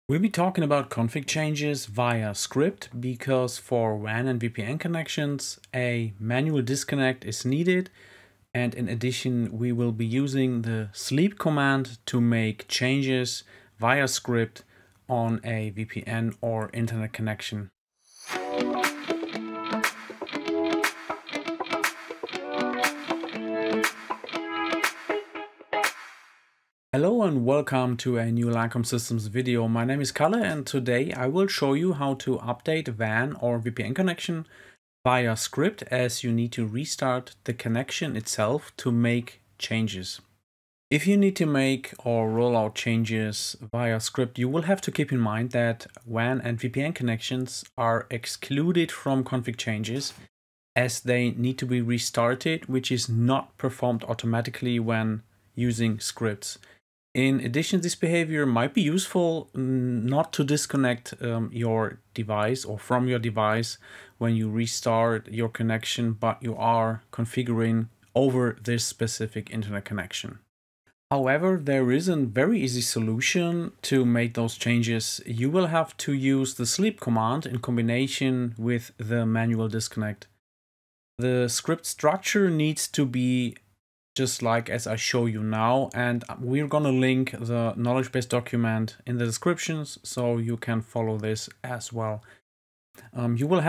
We'll be talking about config changes via script because for WAN and VPN connections, a manual disconnect is needed. And in addition, we will be using the sleep command to make changes via script on a VPN or internet connection. Hello and welcome to a new LANCOM Systems video. My name is Kalle and today I will show you how to update WAN or VPN connection via script, as you need to restart the connection itself to make changes. If you need to make or roll out changes via script, you will have to keep in mind that WAN and VPN connections are excluded from config changes as they need to be restarted, which is not performed automatically when using scripts. In addition, this behavior might be useful not to disconnect your device or from your device when you restart your connection, but you are configuring over this specific internet connection. However, there is a very easy solution to make those changes. You will have to use the sleep command in combination with the manual disconnect. The script structure needs to be just like as I show you now, and we're gonna link the knowledge base document in the descriptions so you can follow this as well. You will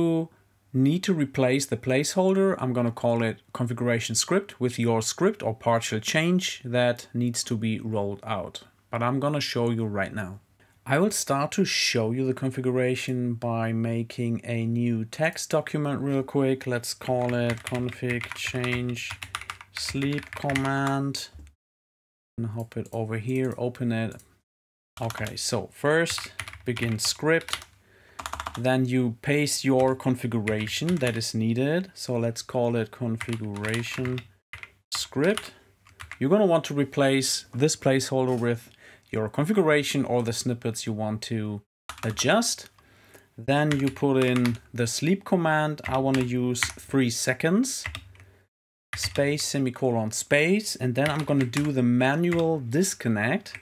need to replace the placeholder. I'm gonna call it configuration script with your script or partial change that needs to be rolled out, but I'm gonna show you right now. I will start to show you the configuration by making a new text document real quick. Let's call it config change sleep command, and hop it over here, open it. Okay, so first begin script, then you paste your configuration that is needed. So let's call it configuration script. You're going to want to replace this placeholder with your configuration or the snippets you want to adjust. Then you put in the sleep command. I want to use 3 seconds. Space, semicolon, space, and then I'm going to do the manual disconnect.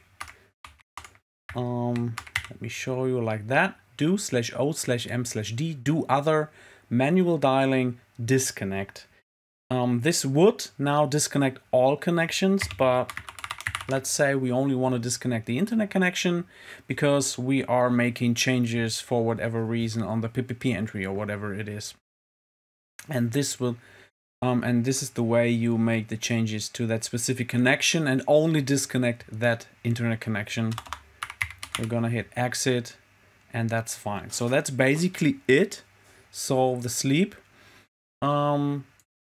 Let me show you like that. Do /o/m/d, do other, manual dialing, disconnect. This would now disconnect all connections, but let's say we only want to disconnect the internet connection because we are making changes for whatever reason on the PPP entry or whatever it is. And this will and this is the way you make the changes to that specific connection and only disconnect that internet connection. We're gonna hit exit and that's fine. So that's basically it. So the sleep, yeah,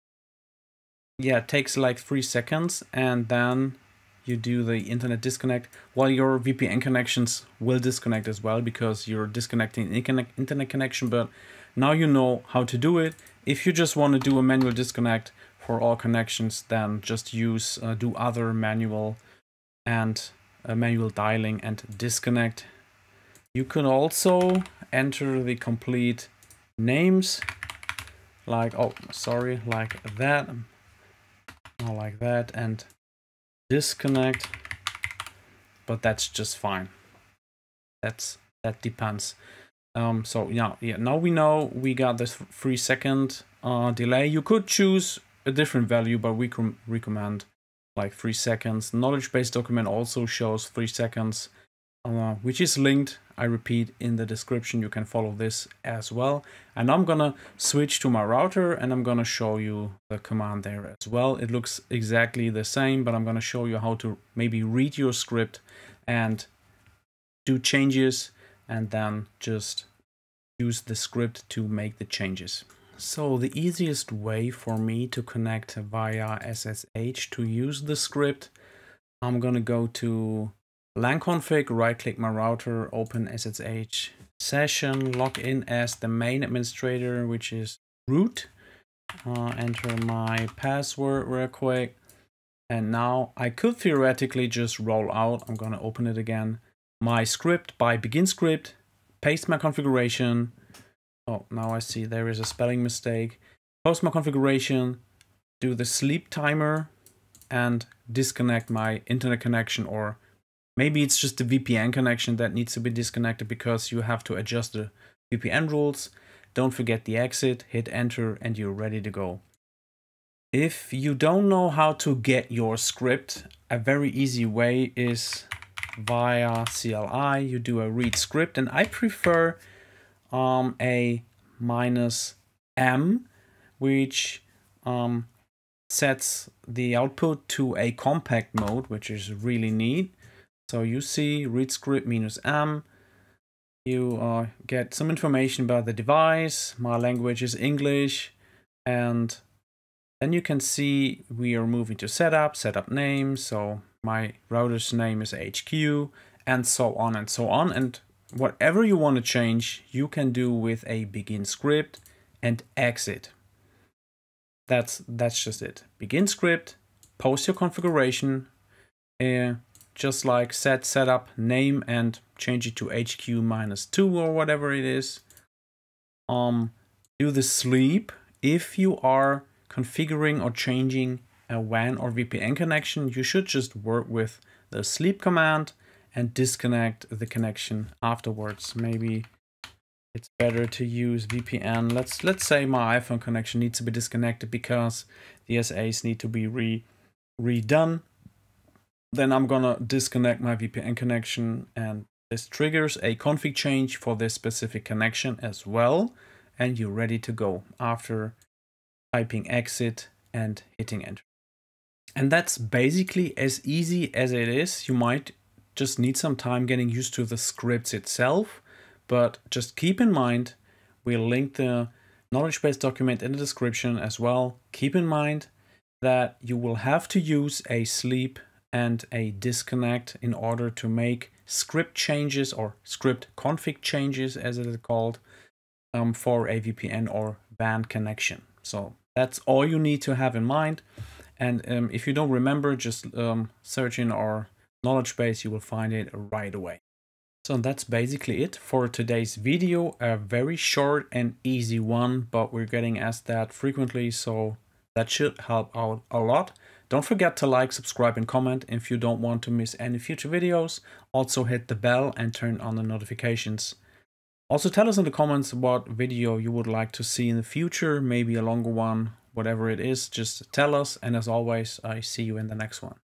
it takes like 3 seconds and then you do the internet disconnect. While your VPN connections will disconnect as well because you're disconnecting internet connection, but now you know how to do it. If you just want to do a manual disconnect for all connections, then just use do other manual and manual dialing and disconnect. You can also enter the complete names like, oh, sorry, like that, or like that, and disconnect, but that's just fine. That depends. So yeah, now we know we got this 3 second delay. You could choose a different value, but we can recommend like 3 seconds. Knowledge base document also shows 3 seconds, which is linked, I repeat, in the description. You can follow this as well. And I'm gonna switch to my router and I'm gonna show you the command there as well. It looks exactly the same, but I'm gonna show you how to maybe read your script and do changes and then just use the script to make the changes. So the easiest way for me to connect via SSH to use the script, I'm gonna go to LAN config, right click my router, open SSH session, log in as the main administrator, which is root, enter my password real quick. And now I could theoretically just roll out. I'm gonna open it again. My script by begin script, paste my configuration. Oh, now I see there is a spelling mistake. Post my configuration, do the sleep timer, and disconnect my internet connection or Maybe it's just the VPN connection that needs to be disconnected because you have to adjust the VPN rules. Don't forget the exit, hit enter, and you're ready to go. If you don't know how to get your script, a very easy way is via CLI. You do a read script, and I prefer a -m, which sets the output to a compact mode, which is really neat. So you see read script -m. You get some information about the device. My language is English, and then you can see we are moving to setup name. So my router's name is HQ, and so on and so on. And whatever you want to change, you can do with a begin script and exit. That's just it. Begin script, post your configuration, just like set setup name and change it to HQ -2 or whatever it is. Do the sleep. If you are configuring or changing a WAN or VPN connection, you should just work with the sleep command and disconnect the connection afterwards. Maybe it's better to use VPN. Let's say my iPhone connection needs to be disconnected because the SAs need to be redone. Then I'm gonna disconnect my VPN connection, and this triggers a config change for this specific connection as well, and you're ready to go after typing exit and hitting enter. And that's basically as easy as it is. You might just need some time getting used to the scripts itself, but just keep in mind, we'll link the knowledge base document in the description as well. Keep in mind that you will have to use a sleep and a disconnect in order to make script changes or script config changes, as it is called, for a VPN or WAN connection. So that's all you need to have in mind. And if you don't remember, just search in our knowledge base, you will find it right away. So that's basically it for today's video. A very short and easy one, but we're getting asked that frequently, so that should help out a lot. Don't forget to like, subscribe, and comment if you don't want to miss any future videos. Also hit the bell and turn on the notifications. Also tell us in the comments what video you would like to see in the future, maybe a longer one, whatever it is, just tell us. And as always, I see you in the next one.